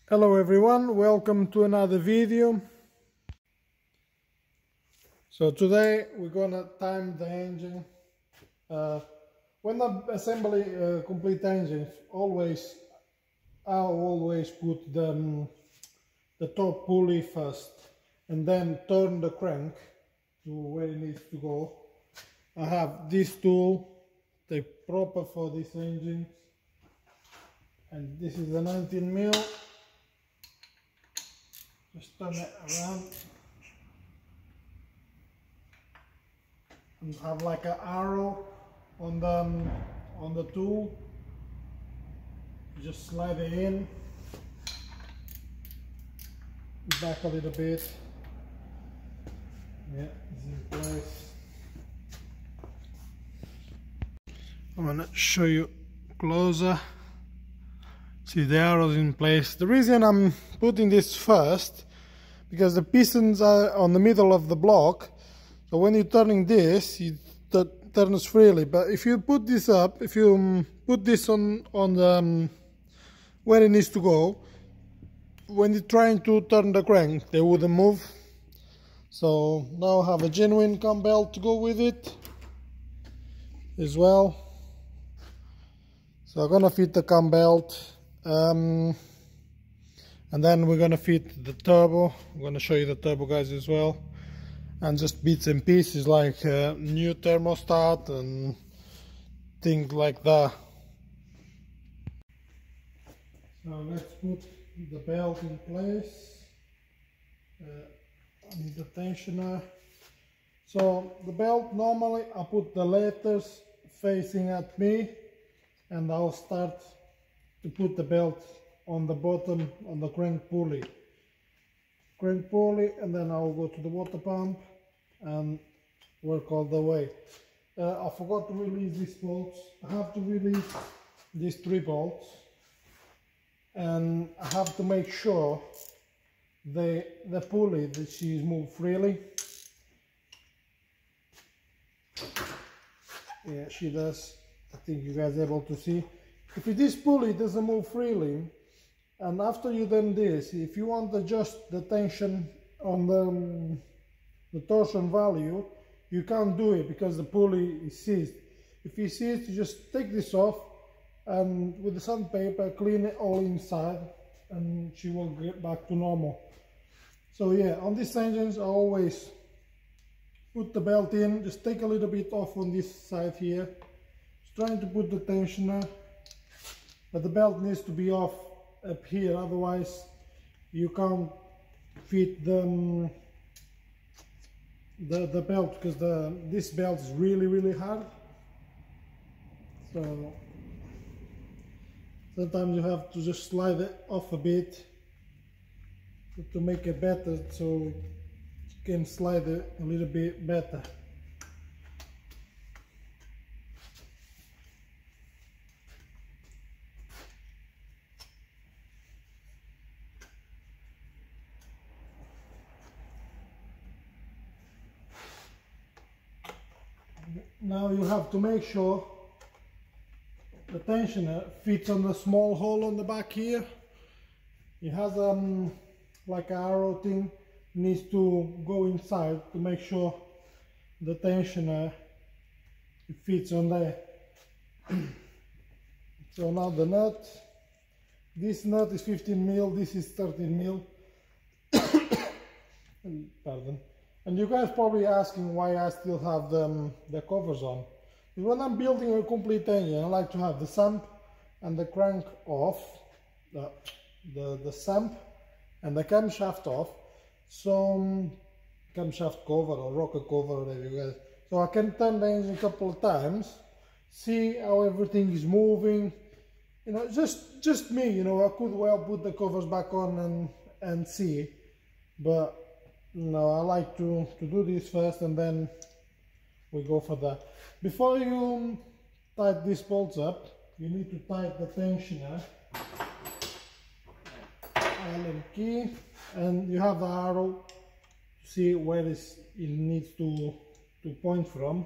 Hello everyone, welcome to another video. So today we're gonna time the engine. When I assemble a complete engine, I'll always put the top pulley first and then turn the crank to where it needs to go. I have this tool, the proper for this engine, and this is a 19mm. Just turn it around and have like an arrow on the tool. Just slide it in, back a little bit. Yeah, it's in place. I'm gonna show you closer. See, the arrows in place. The reason I'm putting this first, because the pistons are on the middle of the block, so when you're turning this, it turns freely. But if you put this up, if you put this on the where it needs to go, when you're trying to turn the crank, they wouldn't move. So now I have a genuine cam belt to go with it as well. So I'm gonna fit the cam belt. And then we're gonna fit the turbo. I'm gonna show you the turbo, guys, as well, and just bits and pieces like new thermostat and things like that. So let's put the belt in place. I need the tensioner. So the belt, normally I put the letters facing at me, and I'll start to put the belt on the bottom on the crank pulley, and then I'll go to the water pump and work all the way. I forgot to release these bolts. I have to release these 3 bolts, and I have to make sure the pulley that she's moved freely. Yeah, she does. I think you guys are able to see. If this pulley doesn't move freely, and after you done this, if you want to adjust the tension on the torsion value, you can't do it because the pulley is seized. If you see it, you just take this off and with the sandpaper clean it all inside, and she will get back to normal. So yeah, on these engines I always put the belt in, just take a little bit off on this side here, just trying to put the tensioner. But the belt needs to be off up here, otherwise you can't fit the belt, because this belt is really hard. So sometimes you have to just slide it off a bit to make it better, so you can slide it a little bit better. Now you have to make sure the tensioner fits on the small hole on the back here. It has like an arrow thing, needs to go inside to make sure the tensioner fits on there. So now the nut, this nut is 15mm, this is 13mm. Pardon. And you guys probably asking why I still have the covers on. Because when I'm building a complete engine, I like to have the sump and the crank off, the sump and the camshaft off, so camshaft cover or rocker cover, whatever you guys. So I can turn the engine a couple of times, see how everything is moving. You know, just me. You know, I could well put the covers back on and see, but no, I like to do this first and then we go for that. Before you tighten these bolts up, you need to tighten the tensioner, Allen key, and you have the arrow to see where it needs to point from.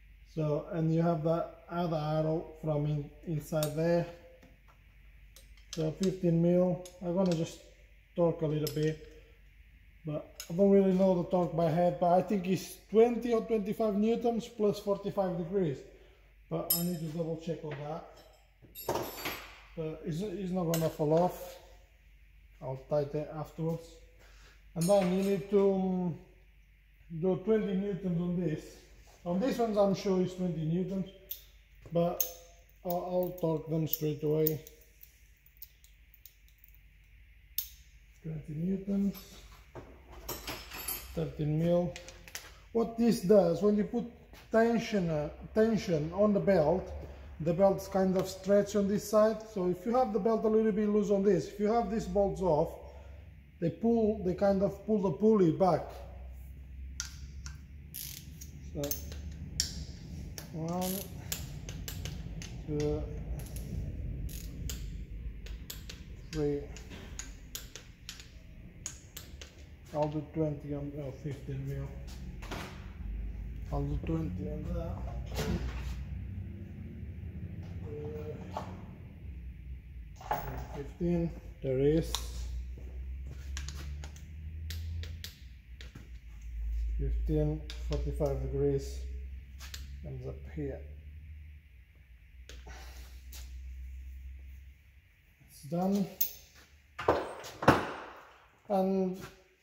So, and you have the other arrow from inside there So 15 mil. I'm gonna just torque a little bit, but I don't really know the torque by head, but I think it's 20 or 25 newtons plus 45 degrees, but I need to double check on that. But it's not gonna fall off. I'll tighten it afterwards. And then you need to do 20 newtons on this. On this one I'm sure it's 20 newtons, but I'll torque them straight away. 20 newtons, 13 mil. What this does, when you put tension on the belt's kind of stretch on this side. So if you have the belt a little bit loose on this, if you have these bolts off, they kind of pull the pulley back. So 1, 2, 3. I'll do 20 on 15 mil. I'll do 20 on that. 15. There is 15, 45 degrees. Comes up here. It's done. And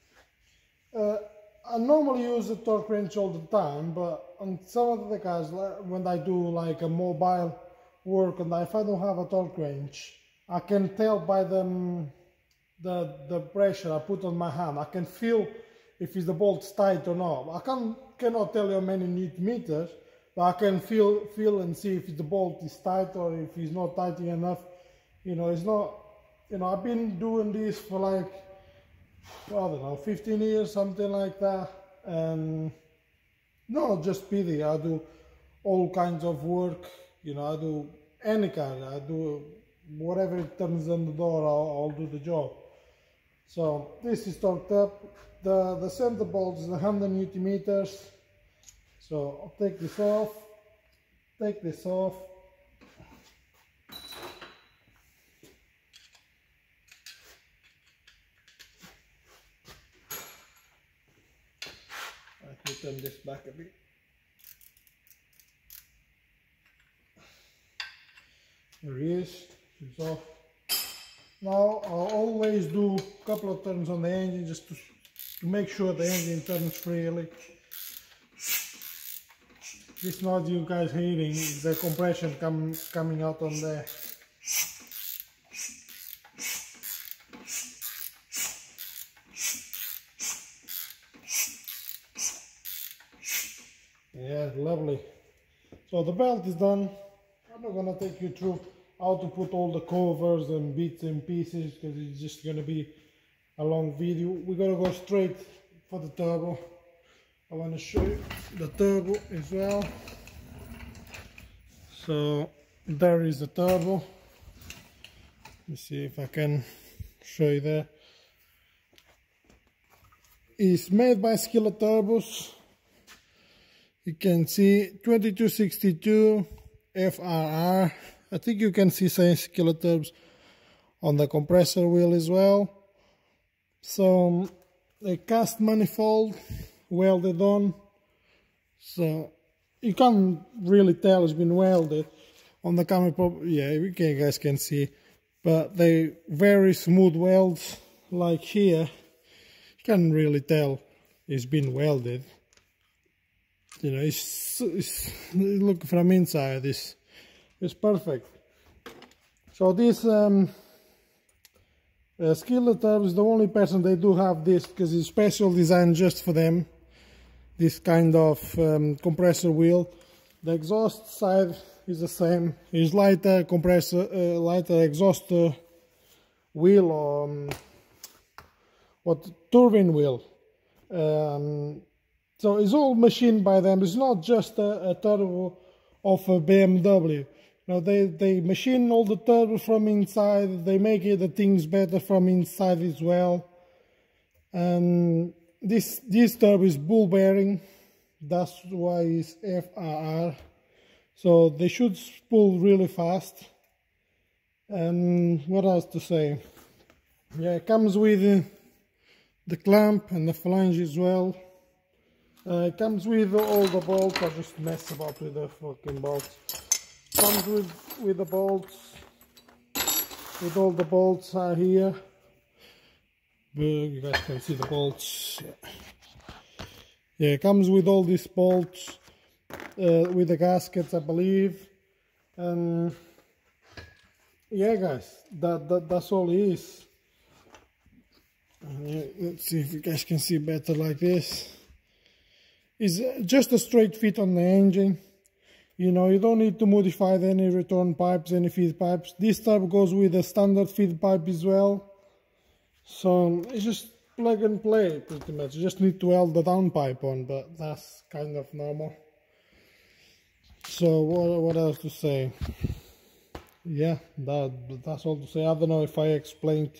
I normally use a torque wrench all the time, but on some of the cars, when I do like a mobile work, and if I don't have a torque wrench, I can tell by the pressure I put on my hand. I can feel if the bolt's tight or not. I cannot tell you how many newton meters, but I can feel and see if the bolt is tight or if it's not tight enough. You know, it's not. You know, I've been doing this for like, well, I don't know, 15 years, something like that. And not just PD, I do all kinds of work. You know, I do any kind. I do whatever it turns on the door, I'll do the job. So this is torqued up. The center bolt is 100 Newton meters. So I'll take this off. Take this off. I can turn this back a bit. There he is. It's off. Now I'll always do a couple of turns on the engine just to make sure the engine turns freely. This noise you guys hearing is the compression coming out on there. Yeah, lovely. So the belt is done. I'm not gonna take you through how to put all the covers and bits and pieces because it's just gonna be a long video. We're gonna go straight for the turbo. I want to show you the turbo as well. So there is the turbo. Let me see if I can show you there. It's made by Skillet Turbos. You can see 2262 FRR. I think you can see some Skillet Turbos on the compressor wheel as well. So a cast manifold welded on, so you can't really tell it's been welded on the camera. Yeah, you guys can see, but they very smooth welds. Like here, you can't really tell it's been welded. You know, it's look from inside. It's perfect. So this Skillet Turbos is the only person they do have this because it's special design just for them. This kind of compressor wheel. The exhaust side is the same. It's lighter compressor, lighter exhaust wheel or turbine wheel. So it's all machined by them. It's not just a turbo of a BMW. No, they machine all the turbos from inside. They make the things better from inside as well. And this turbo is ball bearing. That's why it's FRR. So they should spool really fast. And what else to say? Yeah, it comes with the clamp and the flange as well. It comes with all the bolts. I just mess about with the fucking bolts. Comes with the bolts, with all the bolts are here. You guys can see the bolts. Yeah, it comes with all these bolts, with the gaskets, I believe. And yeah, guys, that's all it is. Let's see if you guys can see better like this. It's just a straight fit on the engine. You know, you don't need to modify any return pipes, any feed pipes. This type goes with a standard feed pipe as well. So it's just plug and play pretty much. You just need to weld the downpipe on, but that's kind of normal. So what else to say? Yeah, that's all to say. I don't know if I explained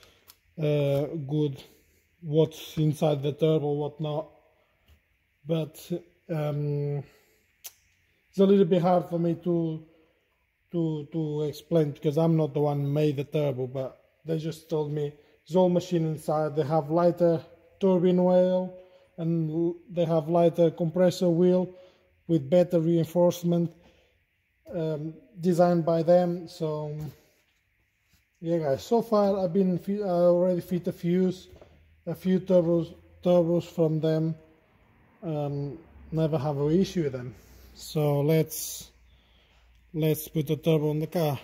good what's inside the turbo, what not, but it's a little bit hard for me to explain, because I'm not the one who made the turbo, but they just told me it's all machine inside. They have lighter turbine wheel and they have lighter compressor wheel with better reinforcement, designed by them. So yeah, guys, so far I already fit a few turbos from them. Never have an issue with them. So let's put the turbo on the car.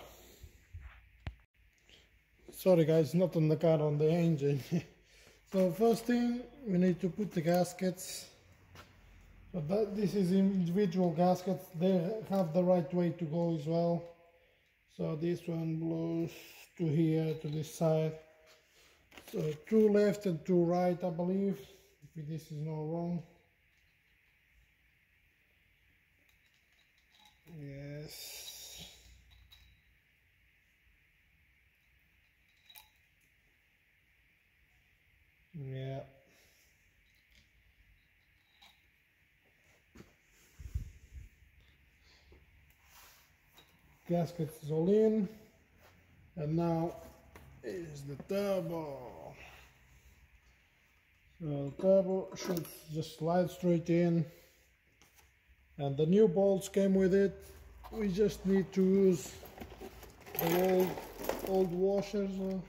Sorry guys, not on the car, on the engine. So first thing, we need to put the gaskets. So this is individual gaskets. They have the right way to go as well. So this one blows to here, to this side. So 2 left and 2 right, I believe, if this is not wrong. Yes. Yeah. Gaskets is all in, and now is the turbo. So the turbo should just slide straight in, and the new bolts came with it. We just need to use the old washers,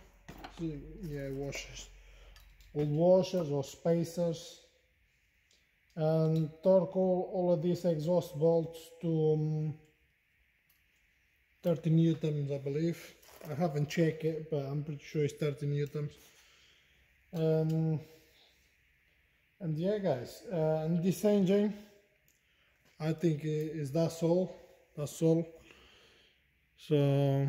old washers or spacers, and torque all of these exhaust bolts to 30 newtons, I believe. I haven't checked it, but I'm pretty sure it's 30 newtons. And yeah, guys, and this engine, I think that's all. So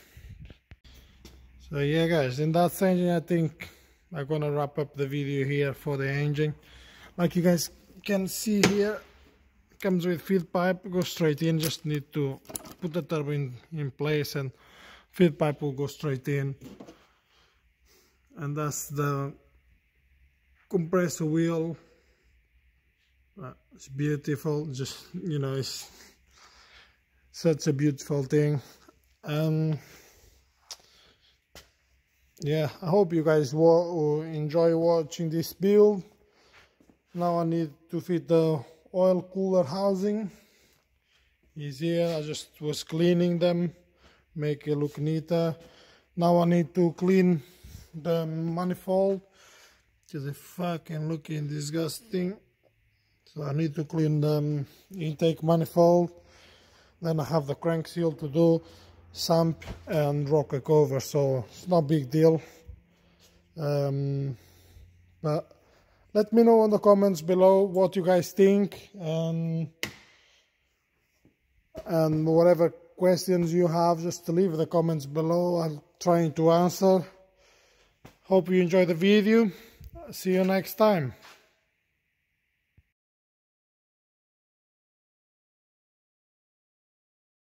yeah, guys, in that engine, I think I'm gonna wrap up the video here for the engine. Like you guys can see here, it comes with feed pipe, goes straight in. Just need to put the turbo in place and feed pipe will go straight in. And that's the compressor wheel. It's beautiful, just, you know, it's such a beautiful thing. Yeah, I hope you guys enjoy watching this build. Now I need to fit the oil cooler housing. Is here. I just was cleaning them, make it look neater. Now I need to clean the manifold, because it's fucking looking disgusting. So I need to clean the intake manifold. Then I have the crank seal to do, sump and rocker cover, so it's not a big deal. But let me know in the comments below what you guys think, and whatever questions you have, just leave the comments below. I'm trying to answer. Hope you enjoy the video. See you next time.